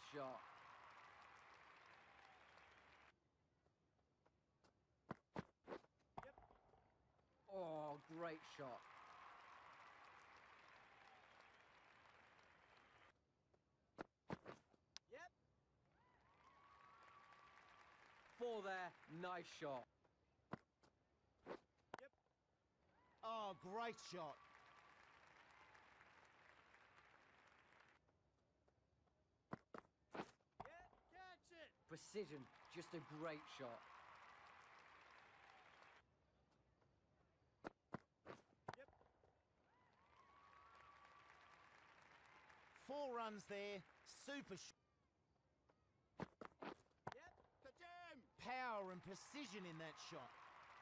shot. Yep. Oh, great shot. Yep. 4 there, nice shot. Yep. Oh, great shot. Yeah, catch it. Precision, just a great shot. Yep. 4 runs there. Super shot. Yep. Ka-jam. Power and precision in that shot.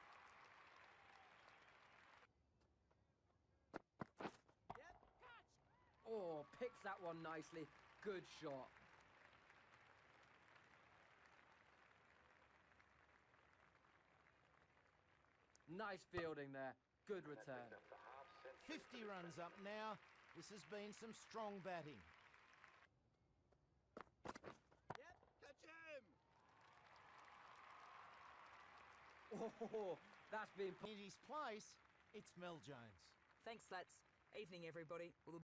Yep. Catch. Oh, picks that one nicely. Good shot. Nice fielding there. Good return. 50 runs up now. This has been some strong batting. Yep. Ka-jam. Oh, that's been... In his place, it's Mel Jones. Thanks, lads. Evening, everybody. We'll